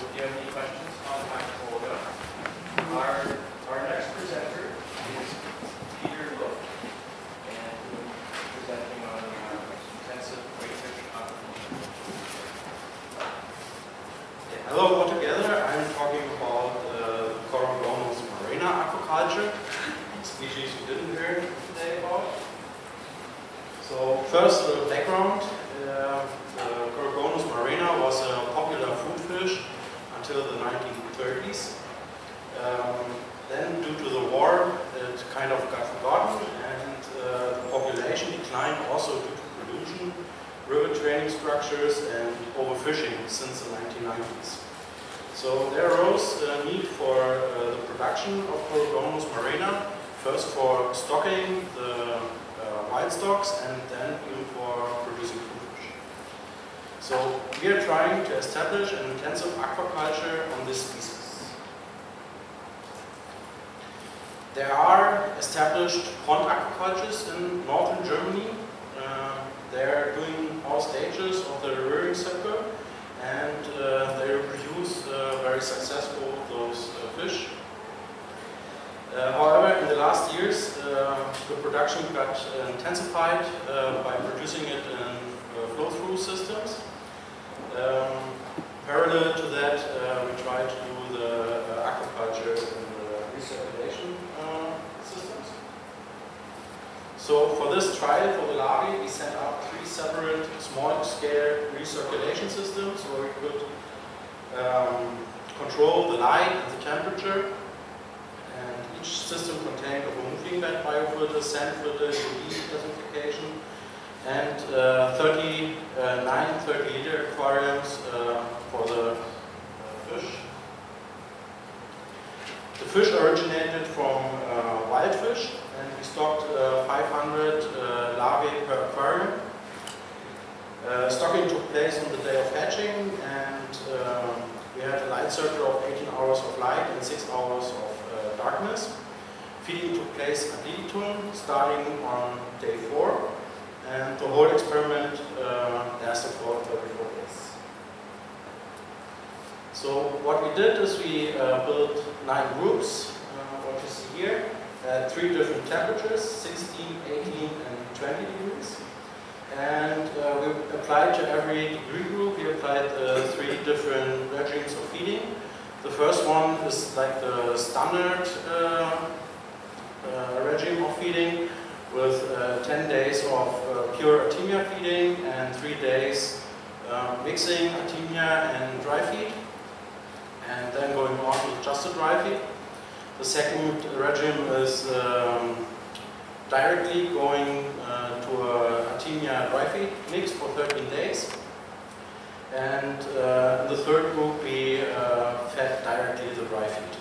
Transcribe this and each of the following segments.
if you have any questions, contact Olga. Our next presenter is Peter Look, and he'll be presenting on intensive whitefish aquaculture. Hello all together. I'm talking about Corygonus marina aquaculture, species you didn't hear today about. So first, the background. Corygonus marina was a popular food fish until the 1930s. Then, due to the war, it kind of got forgotten, and the population declined also due to pollution, river training structures, and overfishing since the 1990s. So there arose a need for the production of Corygonus marina, first for stocking the wild stocks and then even for producing food fish. So we are trying to establish an intensive aquaculture on this species. There are established pond aquacultures in northern Germany. They are doing all stages of the rearing cycle, and they produce very successful those fish. However, in the last years, the production got intensified by producing it in flow-through systems. Parallel to that, we try to do the aquaculture in the recirculation systems. So for this trial for the larvae, we set up 3 separate small-scale recirculation systems where we could control the light and the temperature. And each system contained a moving bed biofilter, sand filter, UV classification, and 30-liter aquariums for the fish. The fish originated from wild fish, and we stocked 500 larvae per aquarium. Stocking took place on the day of hatching, and we had a light circle of 18 hours of light and 6 hours of darkness. Feeding took place at Liditum, starting on day 4, and the whole experiment lasted for 34 days. So what we did is we built 9 groups, what you see here, at 3 different temperatures, 16, 18, and 20 degrees. And we applied to every degree group, we applied 3 different regimes of feeding. The first one is like the standard regime of feeding, with 10 days of pure Artemia feeding and 3 days mixing Artemia and dry feed, and then going on with just a dry feed. The second regime is directly going to a Artemia dry feed mix for 13 days. And in the third group we fed directly the dry feed.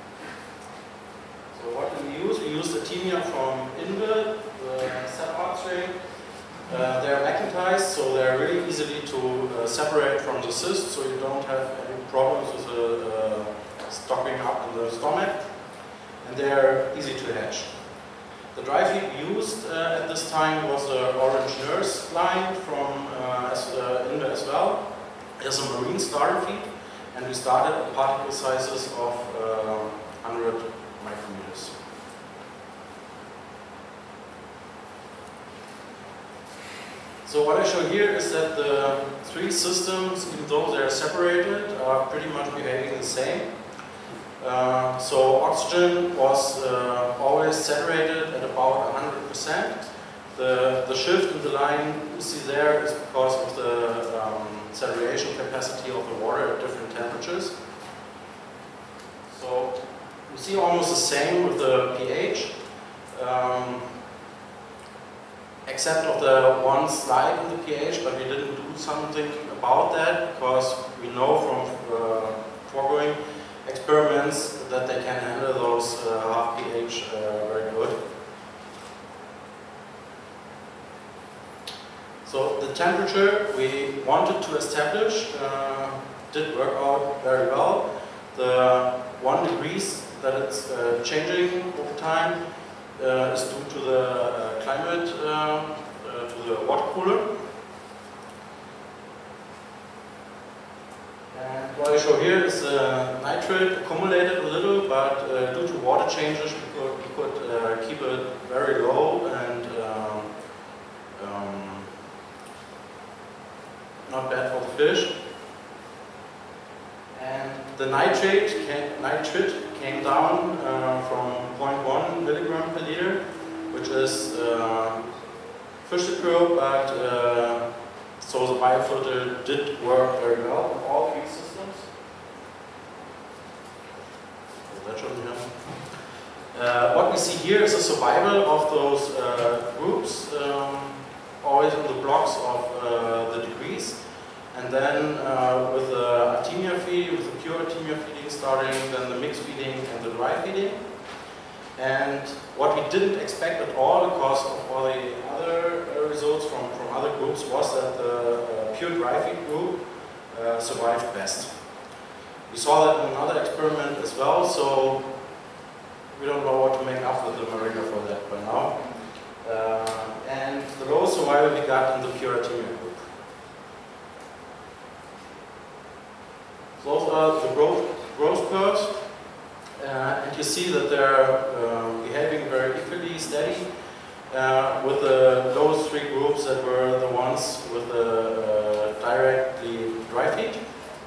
So what did we use? We used Artemia from Invel, the Sephard strain. They're magnetized, so they're really easily to separate from the cyst, so you don't have any problems with the stocking up in the stomach. And they're easy to hatch. The dry feed we used at this time was the Orange Nurse line from Invel as well. It's a marine starter feed, and we started at particle sizes of 100 micrometers. So what I show here is that the 3 systems, even though they're separated, are pretty much behaving the same. So oxygen was always saturated at about 100%. The shift in the line you see there is because of the saturation capacity of the water at different temperatures. So you see almost the same with the pH, except of the one slide in the pH, but we didn't do something about that because we know from foregoing experiments that they can handle those half pH very good. So the temperature we wanted to establish did work out very well. The 1 degrees that it's changing over time is due to the climate, to the water cooler. And what I show here is nitrate accumulated a little, but due to water changes we could keep it very low and not bad for the fish. And the nitrate came down from 0.1 milligram per liter, which is fish secure, but so the biofilter did work very well in all three systems. So that shouldn't happen. What we see here is a survival of those groups, always in the blocks of the degrees. And then with the Artemia feed, with the pure Artemia feeding starting, then the mixed feeding and the dry feeding. And what we didn't expect at all, because of all the other results from other groups, was that the pure dry feed group survived best. We saw that in another experiment as well, so we don't know what to make up with the Marina for that by now. And the lowest survival we got in the pure Artemia group. Those are the growth curves, and you see that they're behaving very equally steady with the lowest three groups that were the ones with the directly dry feed.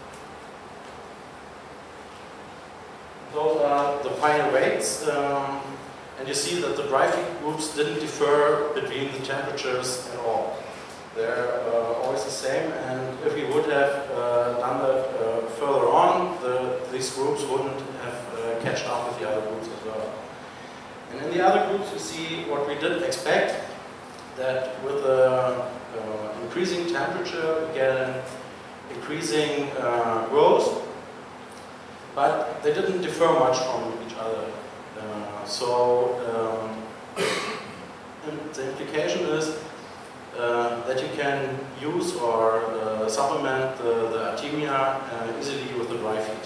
Those are the final weights, and you see that the dry feed groups didn't differ between the temperatures at all. They're always the same, and if we would have done that further on, these groups wouldn't have catched up with the other groups as well. And in the other groups we see what we did expect, that with increasing temperature we get an increasing growth, but they didn't differ much from each other. The implication is that you can use or supplement the Artemia easily with the dry feed.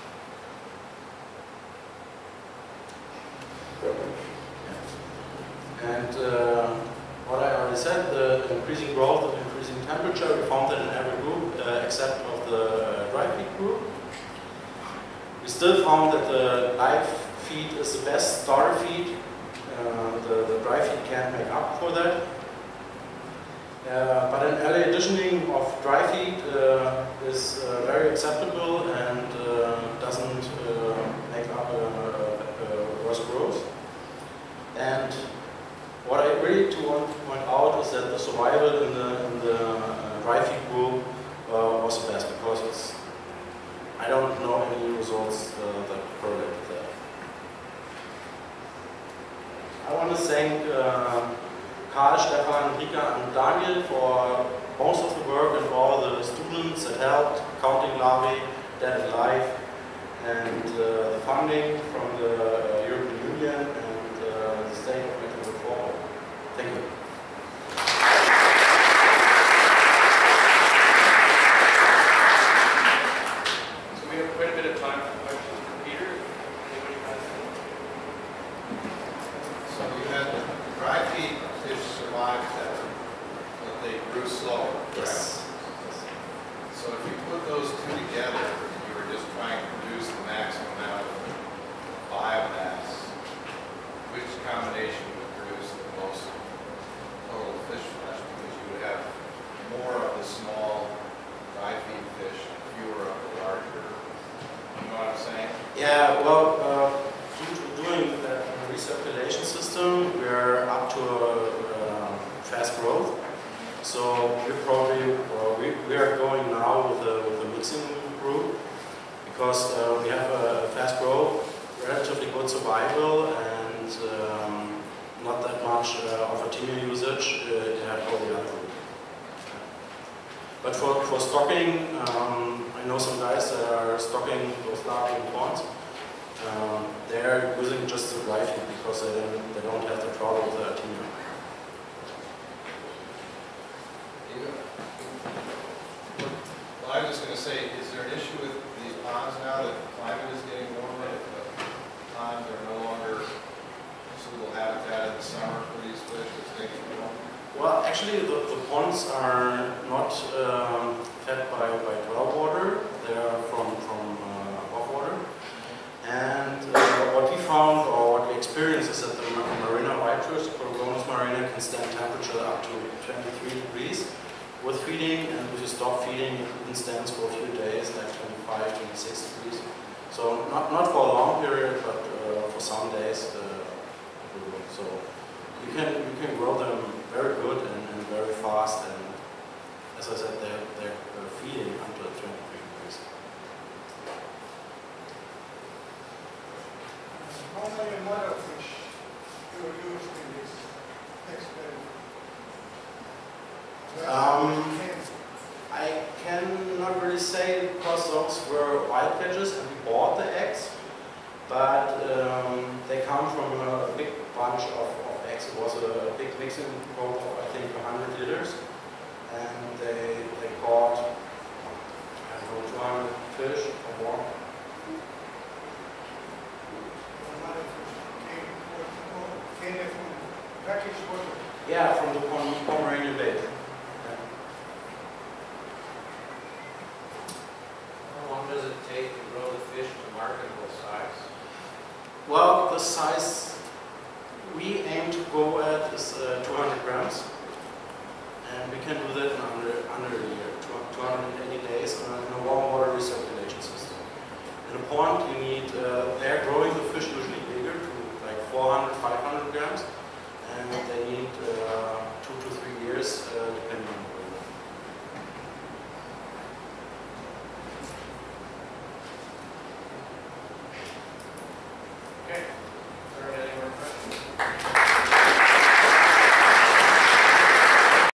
And what I already said, the increasing growth and increasing temperature, we found that in every group except of the dry feed group. We still found that the live feed is the best starter feed. The dry feed can't make up for that. But an early additioning of dry feed is very acceptable and doesn't make up worse growth. And what I really want to point out is that the survival in the dry feed group was the best, because I don't know any results that correlate with that. I want to thank Karl, Stefan, Rika and Daniel for most of the work and all the students that helped, Counting Larvae, Dead Life, and the funding from the European Union and the state of Mecklenburg-Vorpommern. Thank you. So we have quite a bit of time for questions for Peter. Anybody has any? So you had dry feed fish survive better, but they grew slower. Yes. So if you put those two together, and you were just trying to produce the maximum amount of biomass, which combination would produce the most total fish flesh? Because you would have more of the small dry feed fish and fewer of the larger. You know what I'm saying? Yeah, well, due to doing that recirculation system, we're up to a fast growth. So we are going now with a mixing group, because we have a fast growth, relatively good survival, and not that much of Artemia usage at all the other group. But for stocking, I know some guys that are stocking those larvae in ponds. They're using just the dry feed because they don't have the trouble with the Artemia. Well, I was going to say, is there an issue with these ponds now that the climate is getting warmer? If the ponds are no longer suitable habitat in the summer for these fish as they get warmer? Well, actually, the ponds are not fed by well water. They are from found, or what we experienced, is that the Marina Whitefish, Coregonus marina, can stand temperature up to 23 degrees with feeding, and if you stop feeding, it even stands for a few days, like 25, 26 degrees. So not for a long period, but for some days. So you can grow them very good and very fast, and as I said, they're feeding until 23 degrees. How many mother fish you used in this experiment? I cannot really say because those were wild catches and we bought the eggs, but they come from a big bunch of eggs. It was a big mixing boat of I think 100 liters, and they caught, I don't know, 200 fish or more. Came from brackish water. Yeah, from the Pomeranian Bay. How long does it take to grow the fish to marketable size? Well, the size we aim to go at is 200 grams, and we can do that in under a year.